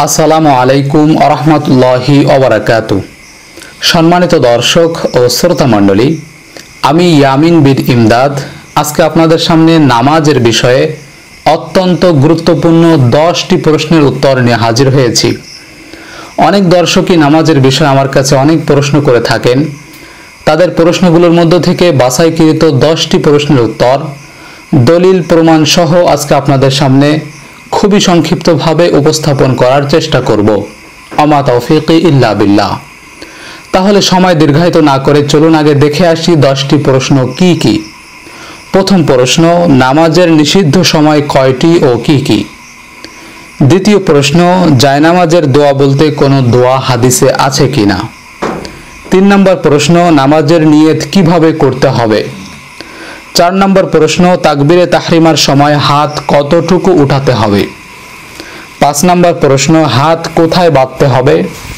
আসসালামু আলাইকুম আরহামতুল্লাহি ওবারাকাতু। সম্মানিত দর্শক ও শ্রোতা মণ্ডলী, আমি ইয়ামিন বিন ইমদাদ আজকে আপনাদের সামনে নামাজের বিষয়ে অত্যন্ত গুরুত্বপূর্ণ 10টি প্রশ্নের উত্তর নিয়ে হাজির হয়েছি। অনেক দর্শকই নামাজের বিষয়ে আমার কাছে অনেক প্রশ্ন করে থাকেন। তাদের প্রশ্নগুলোর মধ্য থেকে বাছাইকৃত 10টি প্রশ্নের উত্তর দলিল প্রমাণ সহ আজকে আপনাদের সামনে খুবই সংক্ষিপ্তভাবে উপস্থাপন করার চেষ্টা করব। আমা তাওফীকি ইল্লা বিল্লাহ। তাহলে সময় দীর্ঘায়িত না করে চলুন আগে দেখে আসি 10টি প্রশ্ন কি কি। প্রথম প্রশ্ন, নামাজের নিষিদ্ধ সময় কয়টি ও কি কি? দ্বিতীয় প্রশ্ন, জায়নামাজের দোয়া বলতে কোনো দোয়া হাদিসে আছে কিনা? 3 নম্বর প্রশ্ন, নামাজের নিয়ত কিভাবে করতে হবে? 4 নম্বর প্রশ্ন, তাকবীরে তাহরিমার সময় হাত কতটুকু উঠাতে হবে? 5 নম্বর প্রশ্ন, হাত কোথায় বাঁধতে হবে?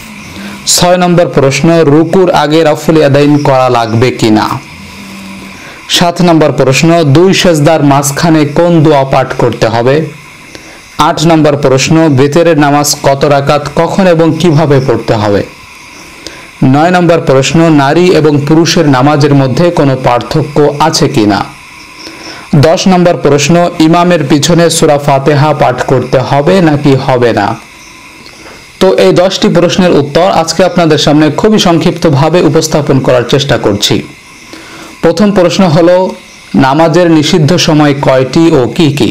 6 নম্বর প্রশ্ন, রুকুর আগে রাফুল ইয়াদাইন করা লাগবে কিনা? 7 নম্বর প্রশ্ন, 2 সেজদার মাঝখানে কোন দোয়া পাঠ করতে হবে? 8 নম্বর প্রশ্ন, ভিতরের নামাজ কত রাকাত, কখন এবং কিভাবে পড়তে হবে? 9 নম্বর প্রশ্ন, নারী এবং পুরুষের নামাজের মধ্যে কোনো পার্থক্য আছে কিনা? 10 নম্বর প্রশ্ন, ইমামের পিছনে সূরা ফাতিহা পাঠ করতে হবে নাকি হবে না? তো এই 10টি প্রশ্নের উত্তর আজকে আপনাদের সামনে খুবই সংক্ষিপ্তভাবে উপস্থাপন করার চেষ্টা করছি। প্রথম প্রশ্ন হলো, নামাজের নিষিদ্ধ সময় কয়টি ও কি কি?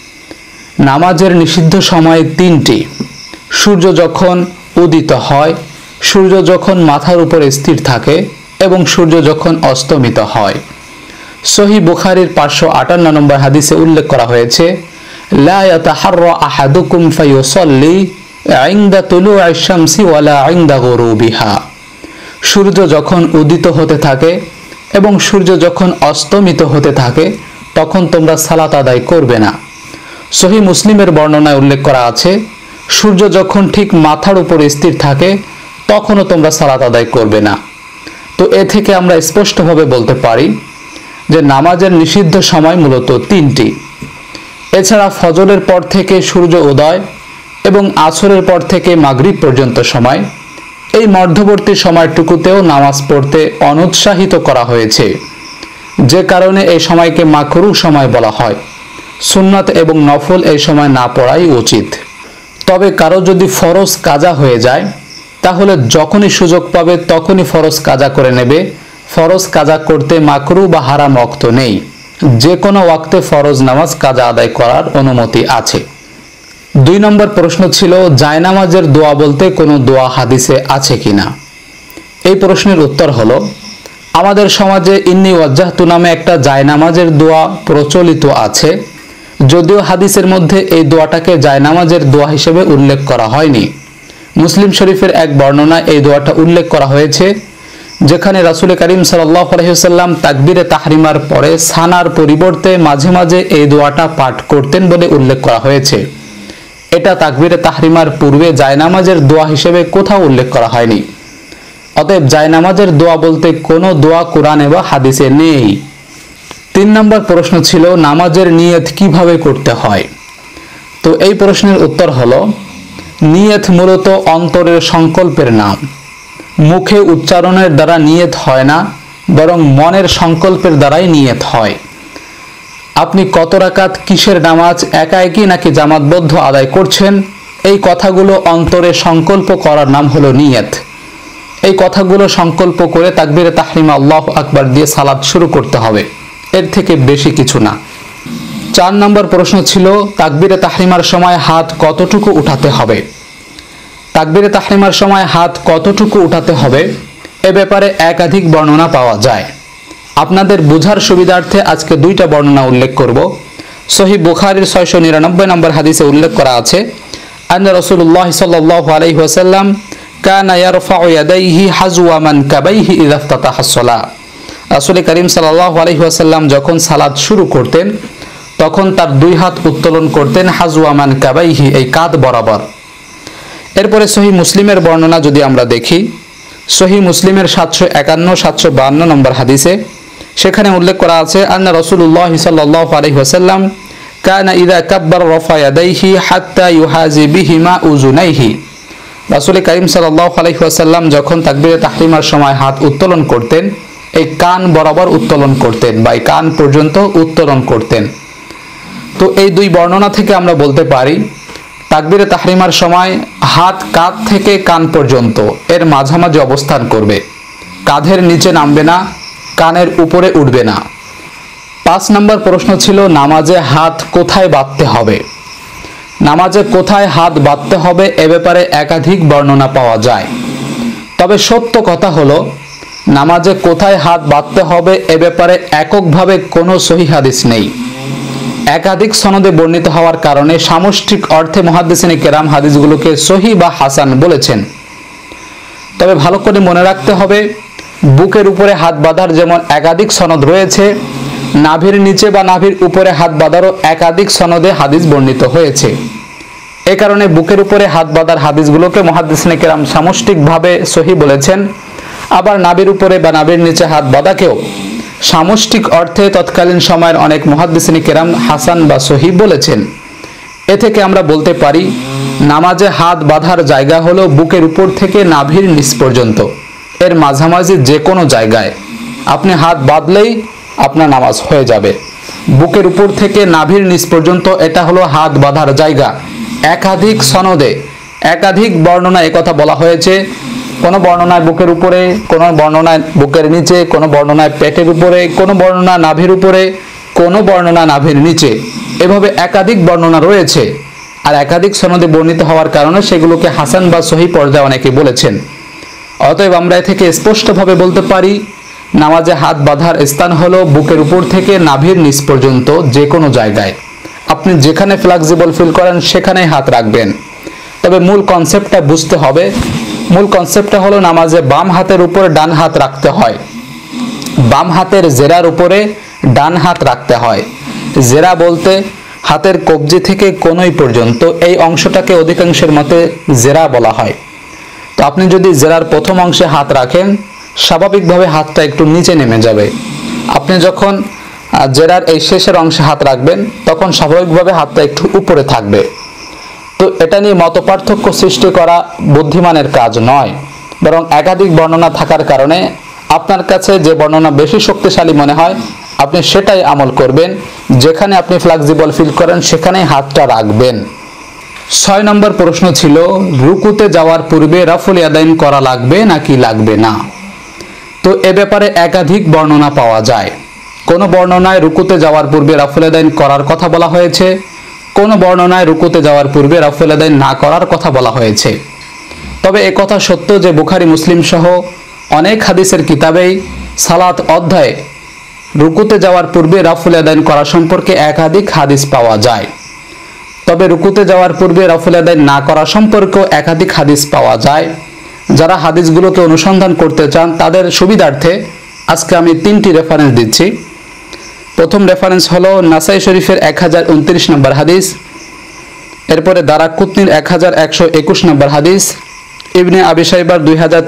নামাজের নিষিদ্ধ সময় 3টি। সূর্য যখন উদিত হয়, সূর্য যখন মাথার উপরে স্থির থাকে এবং সূর্য যখন অস্তমিত হয়। সহিহ বুখারীর 558 নম্বর হাদিসে উল্লেখ করা হয়েছে, লা ইয়াতাহাররা আহাদুকুম ফায়ুসাল্লি ইনদা তুলু'আশ শামসি ওয়ালা ইনদা গুরুবিহা। সূর্য যখন উদিত হতে থাকে এবং সূর্য যখন অস্তমিত হতে থাকে তখন তোমরা সালাত আদায় করবে না। সহিহ মুসলিমের বর্ণনায় উল্লেখ করা আছে, সূর্য যখন ঠিক মাথার উপরে স্থির থাকে তখনও তোমরা সালাত আদায় করবে না। তো এ থেকে আমরা স্পষ্টভাবে বলতে পারি যে নামাজের নিষিদ্ধ সময় মূলত 3টি। এছাড়া ফজরের পর থেকে সূর্য উদয় এবং আসরের পর থেকে মাগরিব পর্যন্ত সময়, এই মধ্যবর্তী সময়টুকুতেও নামাজ পড়তে অনুৎসাহিত করা হয়েছে, যে কারণে এই সময়কে মাকরুহ সময় বলা হয়। সুন্নাত এবং নফল এই সময় না পড়াই উচিত। তবে কারো যদি ফরজ কাজা হয়ে যায় তাহলে যখনই সুযোগ পাবে তখনই ফরজ কাজা করে নেবে। ফরজ কাজা করতে মাকরুহ বা হারাম ওয়াক্ত নেই, যে কোনো ওয়াক্তে ফরজ নামাজ কাজা আদায় করার অনুমতি আছে। 2 নম্বর প্রশ্ন ছিল, জায়নামাজের দোয়া বলতে কোনো দোয়া হাদিসে আছে কিনা? এই প্রশ্নের উত্তর হলো, আমাদের সমাজে ইন্নী ওয়াজ্জাহতু নামে একটা জায়নামাজের দোয়া প্রচলিত আছে, যদিও হাদিসের মধ্যে এই দোয়াটাকে জায়নামাজের দোয়া হিসেবে উল্লেখ করা হয়নি। মুসলিম শরীফের এক বর্ণনায় এই দোয়াটা উল্লেখ করা হয়েছে, যেখানে রাসূল করিম সাল্লাল্লাহু আলাইহি ওয়াসাল্লাম তাকবীরে তাহরিমার পরে সানার পরিবর্তে মাঝে মাঝে এই দোয়াটা পাঠ করতেন বলে উল্লেখ করা হয়েছে। এটা তাকবীরে তাহরিমার পূর্বে জায়নামাজের দোয়া হিসেবে কোথাও উল্লেখ করা হয়নি। অতএব জায়নামাজের দোয়া বলতে কোনো দোয়া কোরআনে বা হাদিসে নেই। 3 নম্বর প্রশ্ন ছিল, নামাজের নিয়ত কিভাবে করতে হয়? তো এই প্রশ্নের উত্তর হলো, নিয়ত মূলত অন্তরের সংকল্পের নাম। মুখে উচ্চারণের দ্বারা নিয়ত হয় না, বরং মনের সংকল্পের দ্বারাই নিয়ত হয়। আপনি কত রাকাত কিসের নামাজ একা একই নাকি জামাতবদ্ধ আদায় করছেন, এই কথাগুলো অন্তরে সংকল্প করার নাম হলো নিয়ত। এই কথাগুলো সংকল্প করে তাকবীরে তাহরিমা আল্লাহু আকবার দিয়ে সালাত শুরু করতে হবে, এর থেকে বেশি কিছু না। 4 নম্বর প্রশ্ন ছিল, তাকবীরে তাহরিমার সময় হাত কতটুকু উঠাতে হবে? তাকবীরে তাহরিমার সময় হাত কতটুকু উঠাতে হবে এ ব্যাপারে একাধিক বর্ণনা পাওয়া যায়। আপনাদের বোঝার সুবিধার্থে আজকে 2টা বর্ণনা উল্লেখ করব। সহিহ বুখারীর 699 নম্বর হাদিসে উল্লেখ করা আছে, আন্না রাসূলুল্লাহ সাল্লাল্লাহু আলাইহি ওয়াসাল্লাম কানা ইয়ারফাউ ইয়াদাইহি হাজওয়া মানকাবাইহি ইযা ইফতাতাহা আস-সালাহ। রাসূল করিম সাল্লাল্লাহু আলাইহি ওয়াসাল্লাম যখন সালাত শুরু করতেন তখন তার 2 হাত উত্তোলন করতেন হাজওয়া মানকাবাইহি, এই কাঁধ বরাবর। এরপরে সহিহ মুসলিমের বর্ণনা যদি আমরা দেখি, সহিহ মুসলিমের 751 752 নম্বর হাদিসে সেখানে উল্লেখ করা আছে, আন্না রাসূলুল্লাহ সাল্লাল্লাহু আলাইহি ওয়াসাল্লাম কানা ইযা কাব্বারা রাফা ইয়াদাইহি হাত্তা ইউহাজি বিহিমা উযুনাইহি। রাসূল কারীম সাল্লাল্লাহু আলাইহি ওয়াসাল্লাম যখন তাকবীরে তাহরিমার সময় হাত উত্তোলন করতেন, এই কান বরাবর উত্তোলন করতেন বা এই কান পর্যন্ত উত্তোলন করতেন। তো এই দুই বর্ণনা থেকে আমরা বলতে পারি তাকবীরে তাহরিমার সময় হাত কাঁধ থেকে কান পর্যন্ত এর মাঝামাঝি অবস্থান করবে, কাঁধের নিচে নামবে না, কানের উপরে উঠবে না। 5 নম্বর প্রশ্ন ছিল নামাজে হাত কোথায় বাঁধতে হবে। নামাজে কোথায় হাত বাঁধতে হবে এ ব্যাপারে একাধিক বর্ণনা পাওয়া যায়, তবে সত্য কথা হলো নামাজে কোথায় হাত বাঁধতে হবে এ ব্যাপারে এককভাবে কোনো সহিহ হাদিস নেই। একাধিক সনদে বর্ণিত হওয়ার কারণে সামষ্টিক অর্থে মুহাদ্দিসিনে কেরাম হাদিসগুলোকে সহিহ বা হাসান বলেছেন। তবে ভালো করে মনে রাখতে হবে বুকের উপরে হাত বাঁধার যেমন একাধিক সনদ রয়েছে, নাভির নিচে বা নাভির উপরে হাত বাঁধারও একাধিক সনদে হাদিস বর্ণিত হয়েছে। এ কারণে বুকের উপরে হাত বাঁধার হাদিসগুলোকে মুহাদ্দিসিনে কেরাম সামষ্টিকভাবে সহিহ বলেছেন, আবার নাভির উপরে বা নাভির নিচে হাত বাঁধাকেও সামষ্টিক অর্থে তৎকালীন সময়ের অনেক মুহাদ্দিসিনে কেরাম হাসান বা সহিহ বলেছেন। এ থেকে আমরা বলতে পারি নামাজে হাত বাঁধার জায়গা হলো বুকের উপর থেকে নাভির নিচ পর্যন্ত, এর মাঝামাঝি যে কোনো জায়গায় আপনি হাত বাঁধলেই আপনার নামাজ হয়ে যাবে। বুকের উপর থেকে নাভির নিচ পর্যন্ত এটা হলো হাত বাঁধার জায়গা। একাধিক সনদে একাধিক বর্ণনায় একথা বলা হয়েছে, কোনো বর্ণনায় বুকের উপরে, কোনো বর্ণনায় বুকের নিচে, কোনো বর্ণনায় পেটের উপরে, কোনো বর্ণনা নাভির উপরে, কোনো বর্ণনা নাভির নিচে, এভাবে একাধিক বর্ণনা রয়েছে। আর একাধিক সনদে বর্ণিত হওয়ার কারণে সেগুলোকে হাসান বা সহিহ পর্যায়ে অনেকে বলেছেন। অতএব আমরা এ থেকে স্পষ্টভাবে বলতে পারি নামাজে হাত বাঁধার স্থান হলো বুকের উপর থেকে নাভির নিচ পর্যন্ত যে কোনো জায়গায়। আপনি যেখানে ফ্লেক্সিবল ফিল করেন সেখানেই হাত রাখবেন। তবে মূল কনসেপ্টটা বুঝতে হবে। মূল কনসেপ্টটা হলো নামাজে বাম হাতের উপরে ডান হাত রাখতে হয়, বাম হাতের জেরার উপরে ডান হাত রাখতে হয়। জেরা বলতে হাতের কবজি থেকে কনুই পর্যন্ত এই অংশটাকে অধিকাংশের মতে জেরা বলা হয়। তো আপনি যদি জেরার প্রথম অংশে হাত রাখেন স্বাভাবিকভাবে হাতটা একটু নিচে নেমে যাবে। আপনি যখন জেরার এই শেষের অংশে হাত রাখবেন তখন স্বাভাবিকভাবে হাতটা একটু উপরে থাকবে। তো এটা নিয়ে মতপার্থক্য সৃষ্টি করা বুদ্ধিমানের কাজ নয়, বরং একাধিক বর্ণনা থাকার কারণে আপনার কাছে যে বর্ণনা বেশি শক্তিশালী মনে হয় আপনি সেটাই আমল করবেন। যেখানে আপনি ফ্লেক্সিবল ফিল করেন সেখানেই হাতটা রাখবেন। 6 নম্বর প্রশ্ন ছিল রুকুতে যাওয়ার পূর্বে রাফুল ইয়াদাইন করা লাগবে নাকি লাগবে না। তো এ ব্যাপারে একাধিক বর্ণনা পাওয়া যায়। কোন বর্ণনায় রুকুতে যাওয়ার পূর্বে রাফুল ইয়াদাইন করার কথা বলা হয়েছে, কোন বর্ণনায় রুকুতে যাওয়ার পূর্বে রাফুল ইয়াদাইন না করার কথা বলা হয়েছে। তবে একথা সত্য যে বুখারী মুসলিম সহ অনেক হাদিসের কিতাবেই সালাত অধ্যায়ে রুকুতে যাওয়ার পূর্বে রাফুল ইয়াদাইন করা সম্পর্কে একাধিক হাদিস পাওয়া যায়। তবে রুকুতে যাওয়ার পূর্বে রাফুল ইয়াদাইন না করা সম্পর্কেও একাধিক হাদিস পাওয়া যায়। যারা হাদিসগুলোকে অনুসন্ধান করতে চান তাদের সুবিধার্থে আজকে আমি 3টি রেফারেন্স দিচ্ছি। প্রথম রেফারেন্স হলো নাসাই শরীফের 1029 নম্বর হাদিস, এরপরে দারাকুতনির 1121 নম্বর হাদিস, ইবনে আবি শাইবার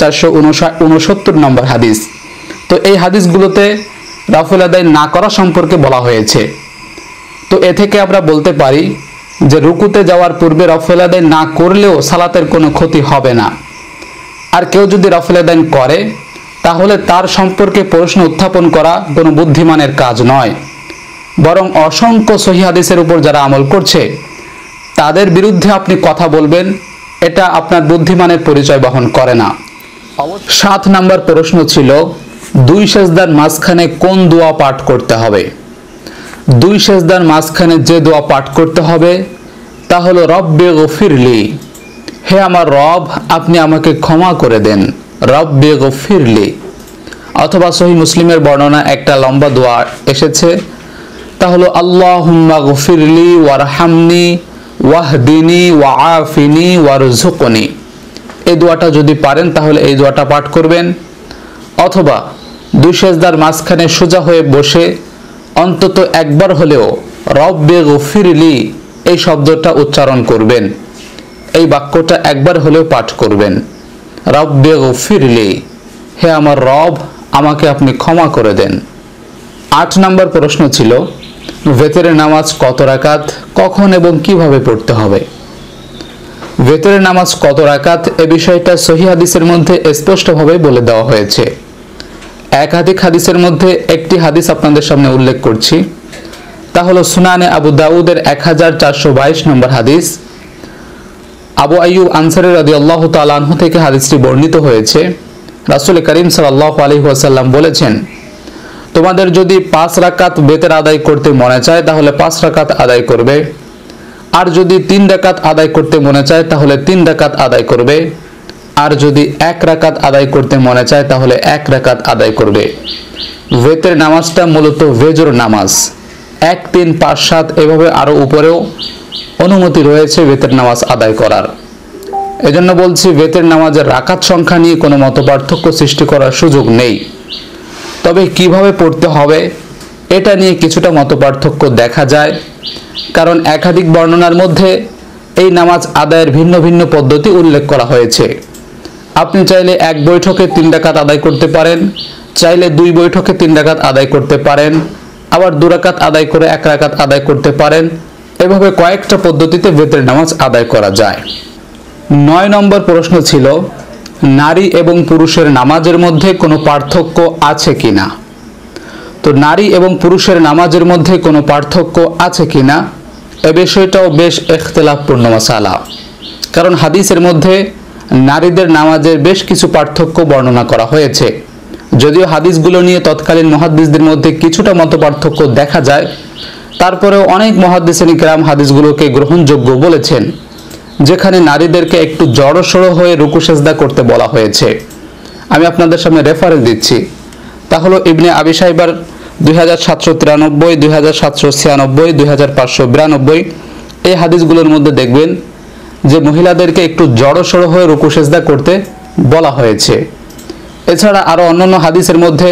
2469 নম্বর হাদিস। তো এই হাদিসগুলোতে রাফুল ইয়াদাইন না করা সম্পর্কে বলা হয়েছে। তো এ থেকে আমরা বলতে পারি যে রুকুতে যাওয়ার পূর্বে রাফুল ইয়াদাইন না করলেও সালাতের কোনো ক্ষতি হবে না। আর কেউ যদি রাফুল ইয়াদাইন করে তাহলে তার সম্পর্কে প্রশ্ন উত্থাপন করা কোনো বুদ্ধিমানের কাজ নয়, বরং অসংখ্য সহিহ হাদিসের উপর যারা আমল করছে তাদের বিরুদ্ধে আপনি কথা বলবেন, এটা আপনার বুদ্ধিমানের পরিচয় বহন করে না। 7 নম্বর প্রশ্ন ছিল 2 সেজদার মাঝখানে কোন দোয়া পাঠ করতে হবে। 2 সেজদার মাঝখানে যে দোয়া পাঠ করতে হবে তা হলো রব্বে গফিরলি, হে আমার রব আপনি আমাকে ক্ষমা করে দেন, রব্বে গফিরলি। অথবা সহিহ মুসলিমের বর্ণনা একটা লম্বা দোয়া এসেছে, তা হলো আল্লাহুম্মা গফিরলি ওয়ারহামনি ওয়াহদিনি ওয়াআফিনি ওয়ারযুকনি। এই দোয়াটা যদি পারেন তাহলে এই দোয়াটা পাঠ করবেন। অথবা 2 সেজদার মাঝখানে সোজা হয়ে বসে অন্তত একবার হলেও রব্বে গফিরলি এই শব্দটা উচ্চারণ করবেন, এই বাক্যটা একবার হলেও পাঠ করবেন, রব্বে গফিরলি, হে আমার রব আমাকে আপনি ক্ষমা করে দেন। 8 নম্বর প্রশ্ন ছিল ভিতরের নামাজ কত রাকাত, কখন এবং কিভাবে পড়তে হবে? ভিতরের নামাজ কত রাকাত এ বিষয়টা সহিহ হাদিসের মধ্যে স্পষ্টভাবে বলে দেওয়া হয়েছে। একাধিক হাদিসের মধ্যে একটি হাদিস আপনাদের সামনে উল্লেখ করছি, তা হলো সুনানে আবু দাউদের 1422 নম্বর হাদিস। আবু আইয়ুব আনসারী রাদিয়াল্লাহু তাআলা আনহু থেকে হাদিসটি বর্ণিত হয়েছে। রাসূল করিম সাল্লাল্লাহু আলাইহি ওয়াসাল্লাম বলেছেন, তোমাদের যদি 5 রাকাত বেতের আদায় করতে মনে চায় তাহলে 5 রাকাত আদায় করবে, আর যদি 3 রাকাত আদায় করতে মনে চায় তাহলে 3 রাকাত আদায় করবে, আর যদি 1 রাকাত আদায় করতে মনে চায় তাহলে 1 রাকাত আদায় করবে। বেতের নামাজটা মূলত ভেজর নামাজ। 1, 3, 5, 7 এভাবে আরো উপরেও অনুমতি রয়েছে বেতের নামাজ আদায় করার। এজন্য বলছি, বেতের নামাজের রাকাত সংখ্যা নিয়ে কোনো মতপার্থক্য সৃষ্টি করার সুযোগ নেই। তবে কিভাবে পড়তে হবে এটা নিয়ে কিছুটা মতপার্থক্য দেখা যায়, কারণ একাধিক বর্ণনার মধ্যে এই নামাজ আদায়ের ভিন্ন ভিন্ন পদ্ধতি উল্লেখ করা হয়েছে। আপনি চাইলে 1 বৈঠকে 3 রাকাত আদায় করতে পারেন, চাইলে 2 বৈঠকে 3 রাকাত আদায় করতে পারেন, আবার 2 রাকাত আদায় করে 1 রাকাত আদায় করতে পারেন। এভাবে কয়েকটা পদ্ধতিতে বেতের নামাজ আদায় করা যায়। 9 নম্বর প্রশ্ন ছিল, নারী এবং পুরুষের নামাজের মধ্যে কোনো পার্থক্য আছে কিনা? তো নারী এবং পুরুষের নামাজের মধ্যে কোনো পার্থক্য আছে কিনা এ বিষয়টাও বেশ ইখতিলাফপূর্ণ মাসালা, কারণ হাদিসের মধ্যে নারীদের নামাজের বেশ কিছু পার্থক্য বর্ণনা করা হয়েছে। যদিও হাদিসগুলো নিয়ে তৎকালীন মুহাদ্দিসদের মধ্যে কিছুটা মতপার্থক্য দেখা যায়, তারপরেও অনেক মুহাদ্দিসিন কিরাম হাদিসগুলোকে গ্রহণযোগ্য বলেছেন, যেখানে নারীদেরকে একটু জড়সড় হয়ে রুকু সেজদা করতে বলা হয়েছে। আমি আপনাদের সামনে রেফারেন্স দিচ্ছি, তা হলো ইবনে আবি শাইবার 2793, 2796, 2592 এই হাদিসগুলোর মধ্যে দেখবেন যে মহিলাদেরকে একটু জড়সড় হয়ে রুকু সেজদা করতে বলা হয়েছে। এছাড়া আরো অন্যান্য হাদিসের মধ্যে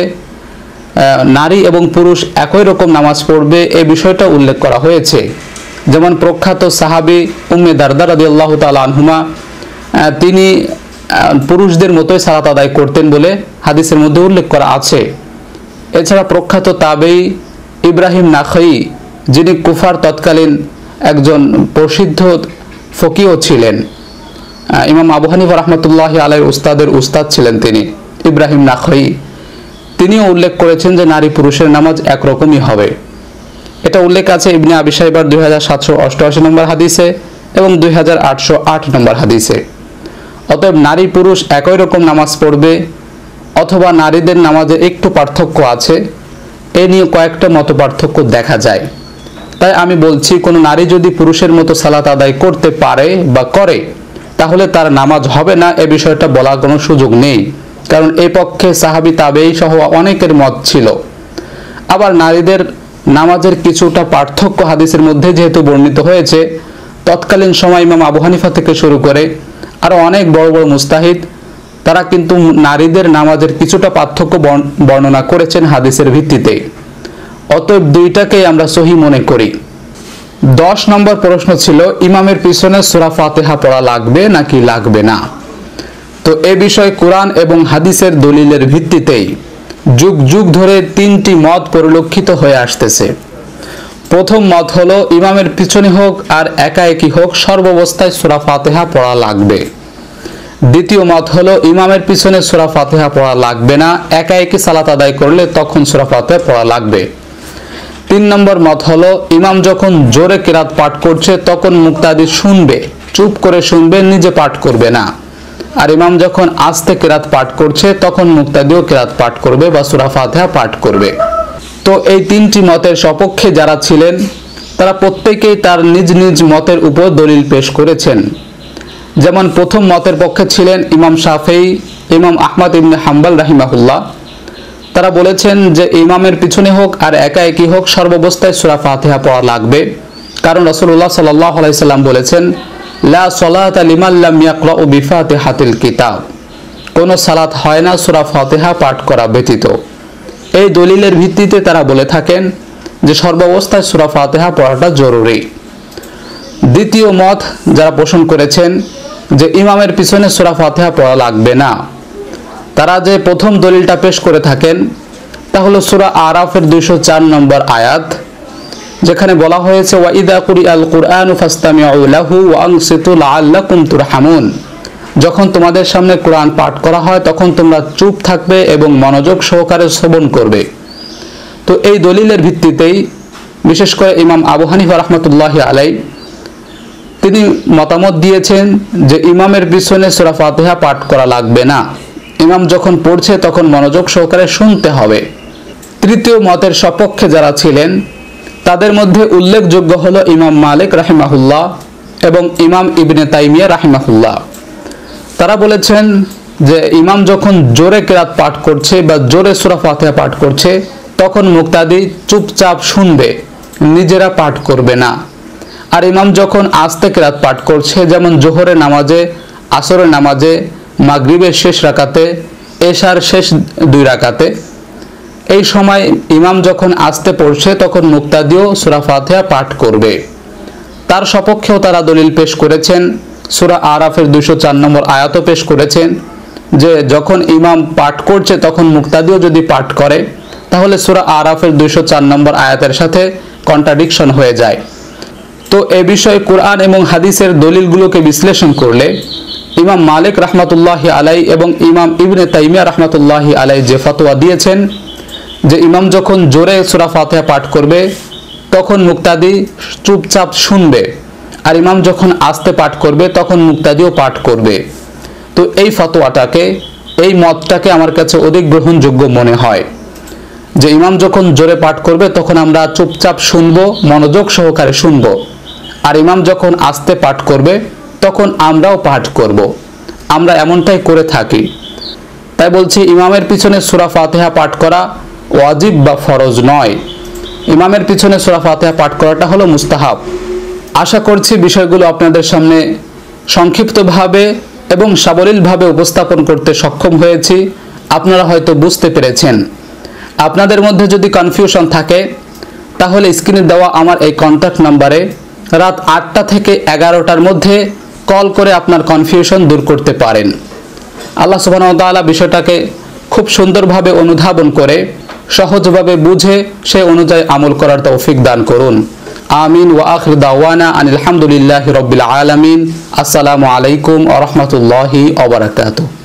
নারী এবং পুরুষ একই রকম নামাজ পড়বে এই বিষয়টা উল্লেখ করা হয়েছে। যেমন প্রখ্যাত সাহাবী উম্মে দারদা রাদিয়াল্লাহু তাআলা আনহুমা, তিনি পুরুষদের মতোই সালাত আদায় করতেন বলে হাদিসের মধ্যে উল্লেখ করা আছে। এছাড়া প্রখ্যাত তাবেঈ ইব্রাহিম নাখাই, যিনি কুফার তৎকালীন একজন প্রসিদ্ধ ফকিহ ছিলেন, ইমাম আবু হানিফা রাহমাতুল্লাহি আলাইহির উস্তাদের উস্তাদ ছিলেন তিনি, ইব্রাহিম নাখাই, তিনিও উল্লেখ করেছেন যে নারী পুরুষের নামাজ একরকমই হবে। এটা উল্লেখ আছে ইবনে আবি শাইবার 2788 নম্বর হাদিসে এবং 2808 নম্বর হাদিসে। অতএব নারী পুরুষ একই রকম নামাজ পড়বে, অথবা নারীদের নামাজে একটু পার্থক্য আছে, এ নিয়ে কয়েকটা মতপার্থক্য দেখা যায়। তাই আমি বলছি, কোনো নারী যদি পুরুষের মতো সালাত আদায় করতে পারে বা করে তাহলে তার নামাজ হবে না, এ বিষয়টা বলার কোনো সুযোগ নেই, কারণ এই পক্ষে সাহাবী তাবেঈ সহ অনেকের মত ছিল। আবার নারীদের নামাজের কিছুটা পার্থক্য হাদিসের মধ্যে যেহেতু বর্ণিত হয়েছে, তৎকালীন সময় ইমাম আবু হানিফা থেকে শুরু করে আরো অনেক বড় বড় মুস্তাহিদ তারা কিন্তু নারীদের নামাজের কিছুটা পার্থক্য বর্ণনা করেছেন হাদিসের ভিত্তিতে। অতএব দুইটাকেই আমরা সহি মনে করি। 10 নম্বর প্রশ্ন ছিল, ইমামের পিছনে সূরা ফাতিহা পড়া লাগবে নাকি লাগবে না? তো এ বিষয়ে কোরআন এবং হাদিসের দলিলের ভিত্তিতেই যুগ যুগ ধরে 3টি মত পরিলক্ষিত হয়ে আসতেছে। প্রথম মত হলো, ইমামের পিছনে হোক আর একা একই হোক, সর্বাবস্থায় সূরা ফাতিহা পড়া লাগবে। দ্বিতীয় মত হলো, ইমামের পিছনে সূরা ফাতিহা পড়া লাগবে না, একা একই সালাত আদায় করলে তখন সূরা ফাতিহা পড়া লাগবে। 3 নম্বর মত হলো, ইমাম যখন জোরে কিরাত পাঠ করছে তখন মুক্তাদি শুনবে, চুপ করে শুনবে, নিজে পাঠ করবে না। আর ইমাম যখন আস্তে কিরাত পাঠ করছে তখন মুক্তাদিও কিরাত পাঠ করবে বা সূরা ফাতিহা পাঠ করবে। তো এই 3টি মতের সপক্ষে যারা ছিলেন তারা প্রত্যেকেই তার নিজ নিজ মতের উপর দলিল পেশ করেছেন। যেমন প্রথম মতের পক্ষে ছিলেন ইমাম শাফেঈ, ইমাম আহমদ ইবনে হাম্বল রাহিমাহুল্লাহ। তারা বলেছেন যে ইমামের পিছনে হোক আর একা একই হোক, সর্বাবস্থায় সূরা ফাতিহা পড়া লাগবে, কারণ রাসূলুল্লাহ সাল্লাল্লাহু আলাইহি সাল্লাম বলেছেন, লা সালাতা লিমান লাম ইয়াকরাউ বিফাতিহাতিল কিতাব, কোন সালাত হয় না সূরা ফাতিহা পাঠ করা ব্যতীত। এই দলিলের ভিত্তিতে তারা বলে থাকেন যে সর্বাবস্থায় সূরা ফাতিহা পড়াটা জরুরি। দ্বিতীয় মত যারা পোষণ করেছেন যে ইমামের পিছনে সূরা ফাতিহা পড়া লাগবে না, তারা যে প্রথম দলিলটা পেশ করে থাকেন তা হলো সূরা আরাফের 204 নম্বর আয়াত, যেখানে বলা হয়েছে ওয়া ইযা কুরিআল কুরআনু ফাসতামিউ লাহু ওয়া আনসিতু লাআল্লাকুম তুরহামুন, যখন তোমাদের সামনে কোরআন পাঠ করা হয় তখন তোমরা চুপ থাকবে এবং মনোযোগ সহকারে শ্রবণ করবে। তো এই দলিলের ভিত্তিতেই বিশেষ করে ইমাম আবু হানিফা রাহমাতুল্লাহি আলাইহি তিনি মতামত দিয়েছেন যে ইমামের পিছনে সূরা ফাতিহা পাঠ করা লাগবে না, ইমাম যখন পড়ছে তখন মনোযোগ সহকারে শুনতে হবে। তৃতীয় মতের সপক্ষে যারা ছিলেন তাদের মধ্যে উল্লেখযোগ্য হলো ইমাম মালিক রাহিমাহুল্লাহ এবং ইমাম ইবনে তাইমিয়া রাহিমাহুল্লাহ। তারা বলেছেন যে ইমাম যখন জোরে কিরাত পাঠ করছে বা জোরে সূরা ফাতিহা পাঠ করছে তখন মুক্তাদি চুপচাপ শুনবে, নিজেরা পাঠ করবে না। আর ইমাম যখন আস্তে কিরাত পাঠ করছে, যেমন জোহরের নামাজে, আসরের নামাজে, মাগরিবের শেষ রাকাতে, এশার শেষ 2 রাকাতে, এই সময় ইমাম যখন আস্তে পড়ছে তখন মুক্তাদিও সূরা ফাতিহা পাঠ করবে। তার সপক্ষেও তারা দলিল পেশ করেছেন, সূরা আরাফের 204 নম্বর আয়াতও পেশ করেছেন যে যখন ইমাম পাঠ করছে তখন মুক্তাদিও যদি পাঠ করে তাহলে সূরা আরাফের 204 নম্বর আয়াতের সাথে কন্ট্রাডিকশন হয়ে যায়। তো এ বিষয়ে কোরআন এবং হাদিসের দলিলগুলোকে বিশ্লেষণ করলে ইমাম মালিক রাহমাতুল্লাহি আলাইহি এবং ইমাম ইবনে তাইমিয়া রাহমাতুল্লাহি আলাইহি যে ফতোয়া দিয়েছেন যে ইমাম যখন জোরে সূরা ফাতিহা পাঠ করবে তখন মুক্তাদি চুপচাপ শুনবে, আর ইমাম যখন আস্তে পাঠ করবে তখন মুক্তাদিও পাঠ করবে। তো এই ফতোয়াটাকে, এই মতটাকে আমার কাছে অধিক গ্রহণযোগ্য মনে হয় যে ইমাম যখন জোরে পাঠ করবে তখন আমরা চুপচাপ শুনবো, মনোযোগ সহকারে শুনবো, আর ইমাম যখন আস্তে পাঠ করবে তখন আমরাও পাঠ করব। আমরা এমনটাই করে থাকি। তাই বলছি ইমামের পিছনে সূরা ফাতিহা পাঠ করা ওয়াজিব বা ফরজ নয়, ইমামের পিছনে সূরা ফাতিহা পাঠ করাটা হলো মুস্তাহাব। আশা করছি বিষয়গুলো আপনাদের সামনে সংক্ষিপ্তভাবে এবং সাবলীলভাবে উপস্থাপন করতে সক্ষম হয়েছি, আপনারা হয়তো বুঝতে পেরেছেন। আপনাদের মধ্যে যদি কনফিউশন থাকে তাহলে স্ক্রিনে দেওয়া আমার এই কন্ট্যাক্ট নাম্বারে রাত 8টা থেকে 11টার মধ্যে কল করে আপনার কনফিউশন দূর করতে পারেন। আল্লাহ সুবহানাহু ওয়া তাআলা বিষয়টাকে খুব সুন্দরভাবে অনুধাবন করে সহজভাবে বুঝে সে অনুযায়ী আমল করার তৌফিক দান করুন। আমিন ওয়া আখির দাওয়ানা আনিল হামদুলিল্লাহি রাব্বিল আলামিন। আসসালামু আলাইকুম ওয়া রাহমাতুল্লাহি ওয়া বারাকাতুহু।